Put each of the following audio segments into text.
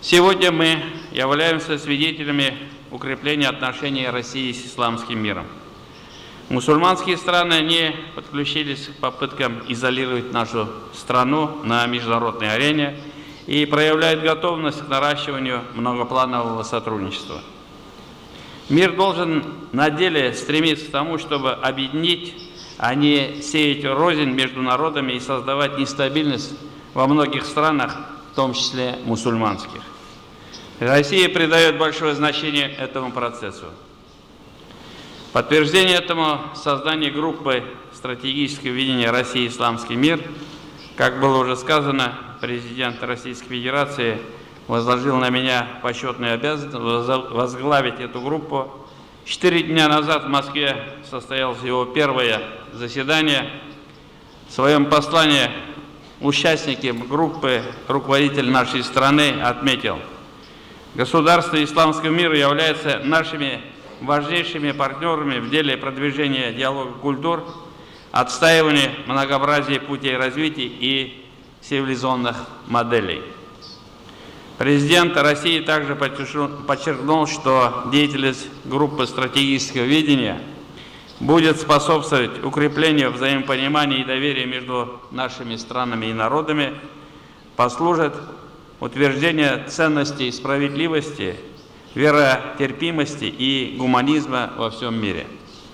Сегодня мы являемся свидетелями укрепления отношений России с исламским миром. Мусульманские страны не подключились к попыткам изолировать нашу страну на международной арене и проявляют готовность к наращиванию многопланового сотрудничества. Мир должен на деле стремиться к тому, чтобы объединить, а не сеять рознь между народами и создавать нестабильность во многих странах, в том числе мусульманских. Россия придает большое значение этому процессу. Подтверждение этому создание группы стратегического видения России «Исламский мир». Как было уже сказано, президент Российской Федерации возложил на меня почетную обязанность возглавить эту группу. 4 дня назад в Москве состоялось его первое заседание. В своем послании участники группы, руководитель нашей страны отметил: государство исламского мира является нашими важнейшими партнерами в деле продвижения диалога культур, отстаивания многообразия путей развития и цивилизационных моделей. Президент России также подчеркнул, что деятельность группы стратегического видения будет способствовать укреплению взаимопонимания и доверия между нашими странами и народами, послужит утверждению ценностей справедливости, веротерпимости и гуманизма во всем мире.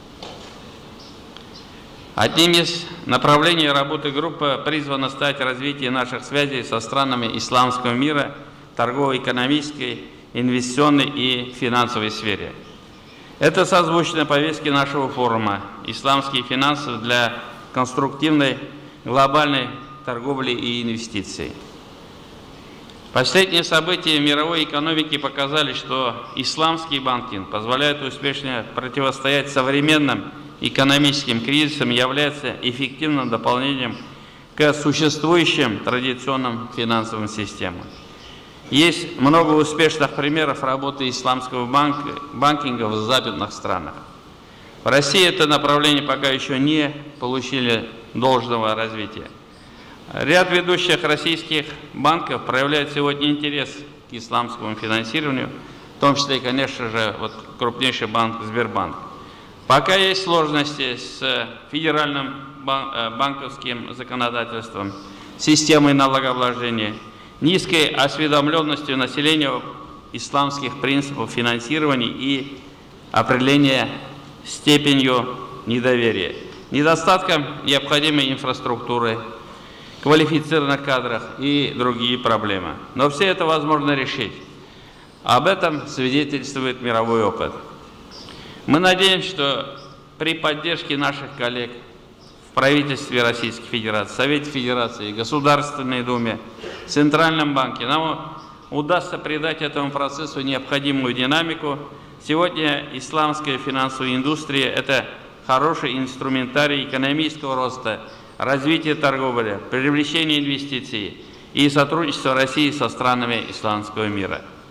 Одним из направлений работы группы призвано стать развитие наших связей со странами исламского мира в торгово-экономической, инвестиционной и финансовой сфере. Это созвучно повестке нашего форума «Исламские финансы для конструктивной глобальной торговли и инвестиций». Последние события мировой экономики показали, что исламский банкинг позволяет успешно противостоять современным экономическим кризисам и является эффективным дополнением к существующим традиционным финансовым системам. Есть много успешных примеров работы исламского банкинга в западных странах. В России это направление пока еще не получили должного развития. Ряд ведущих российских банков проявляет сегодня интерес к исламскому финансированию, в том числе, конечно же, крупнейший банк Сбербанк. Пока есть сложности с федеральным банковским законодательством, системой налогообложения, низкой осведомленностью населения исламских принципов финансирования и определения степенью недоверия, недостатком необходимой инфраструктуры, квалифицированных кадрах и другие проблемы. Но все это возможно решить. Об этом свидетельствует мировой опыт. Мы надеемся, что при поддержке наших коллег в правительстве Российской Федерации, Совете Федерации, Государственной Думе, Центральном банке нам удастся придать этому процессу необходимую динамику. Сегодня исламская финансовая индустрия – это хороший инструментарий экономического роста, развитие торговли, привлечение инвестиций и сотрудничество России со странами исламского мира.